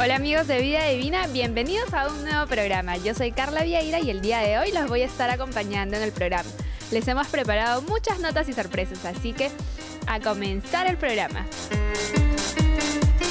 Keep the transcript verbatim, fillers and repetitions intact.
Hola amigos de Vida Divina, bienvenidos a un nuevo programa. Yo soy Carla Vieira y el día de hoy los voy a estar acompañando en el programa. Les hemos preparado muchas notas y sorpresas, así que a comenzar el programa.